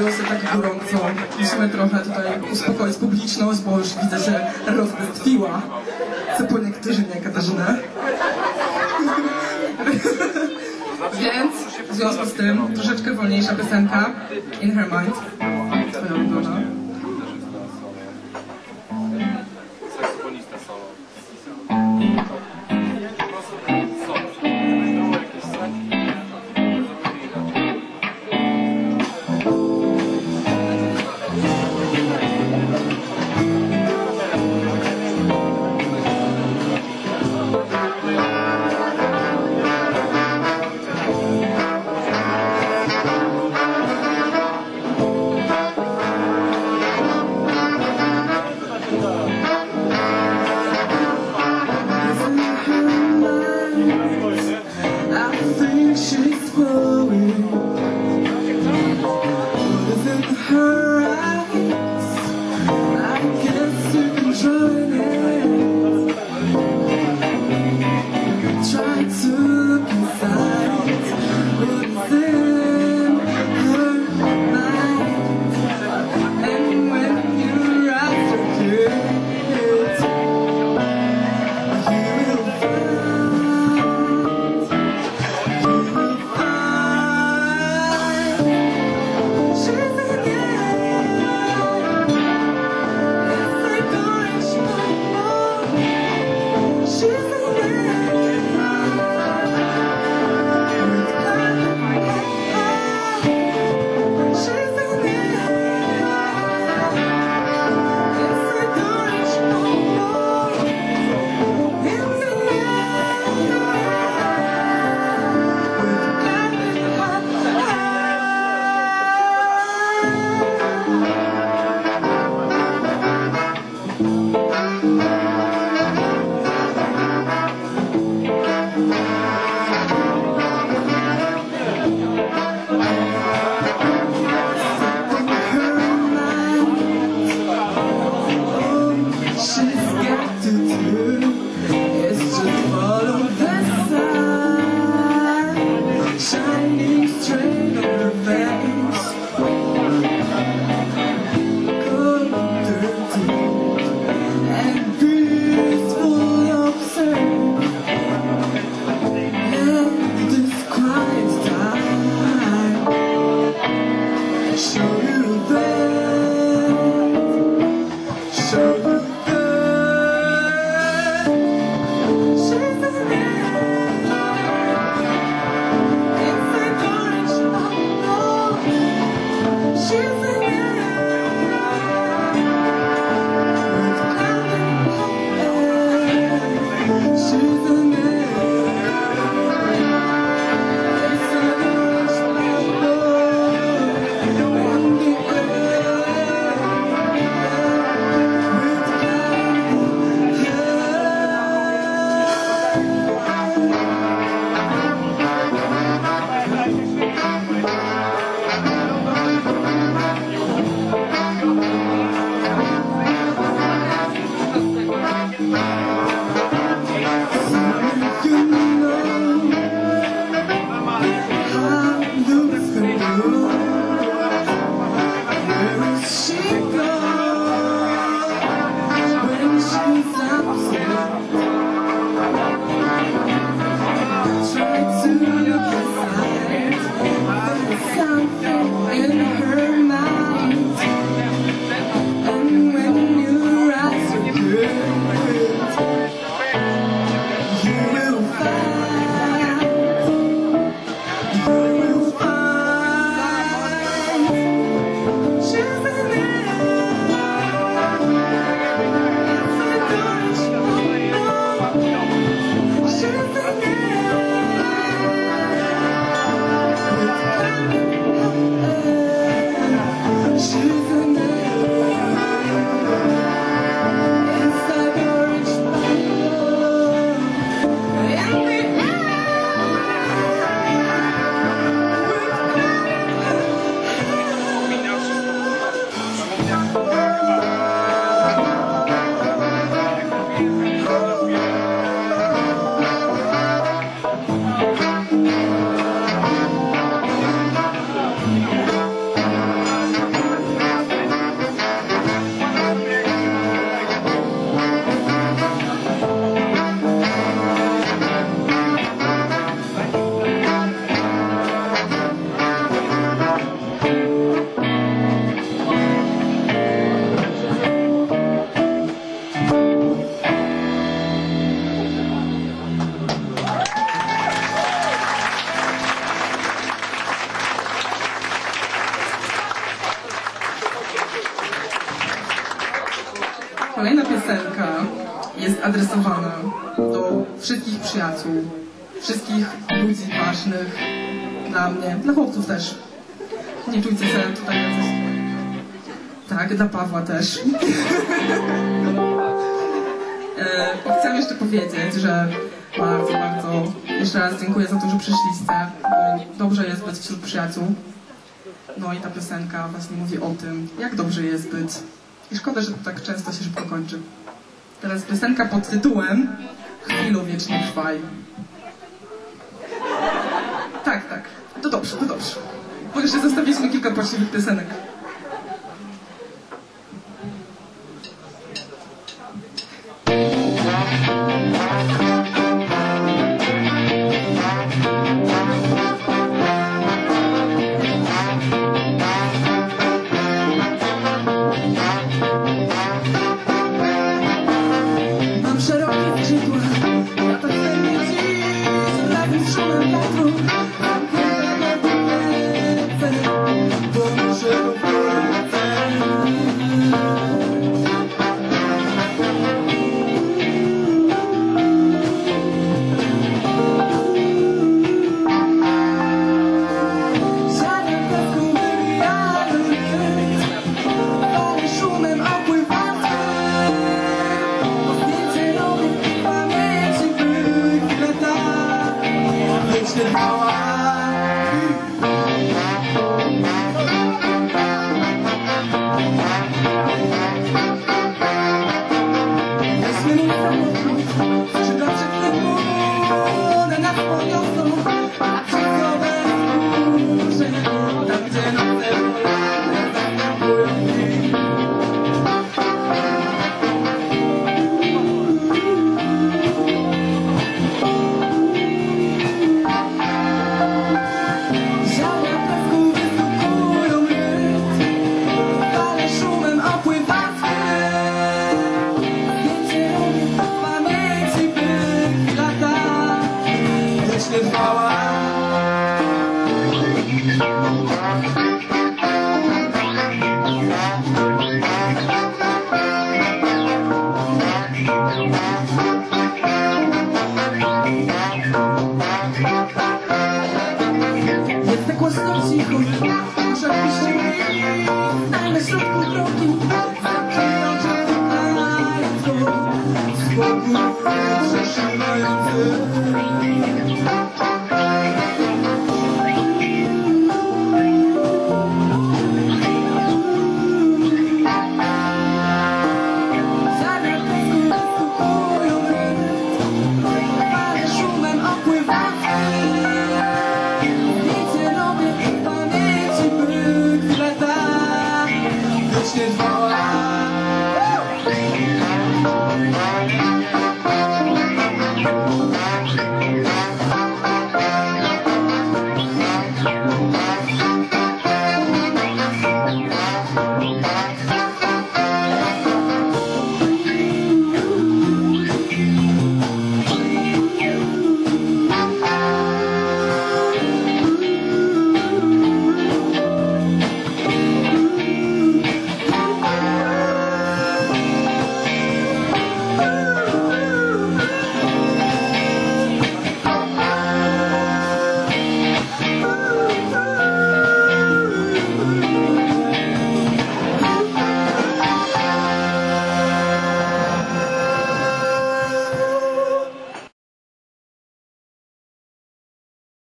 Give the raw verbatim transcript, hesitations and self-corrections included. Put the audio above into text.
głosy tak gorąco. Musimy trochę tutaj uspokoić publiczność, bo już widzę, że rozbestwiła. Co po niektórzy nie, Katarzyna. Więc w związku z tym troszeczkę wolniejsza piosenka In Her Mind. Twoja ulubiona. adresowana do wszystkich przyjaciół, wszystkich ludzi ważnych dla mnie, dla chłopców też. Nie czujcie się tutaj jacyś... Tak, dla Pawła też. e, chcę jeszcze powiedzieć, że bardzo, bardzo jeszcze raz dziękuję za to, że przyszliście, bo dobrze jest być wśród przyjaciół. No i ta piosenka właśnie mówi o tym, jak dobrze jest być. I szkoda, że to tak często się szybko kończy. Teraz piosenka pod tytułem Chwilo wiecznie trwaj. Tak, tak. To dobrze, to dobrze. Bo jeszcze zostawiliśmy kilka poczciwych piosenek.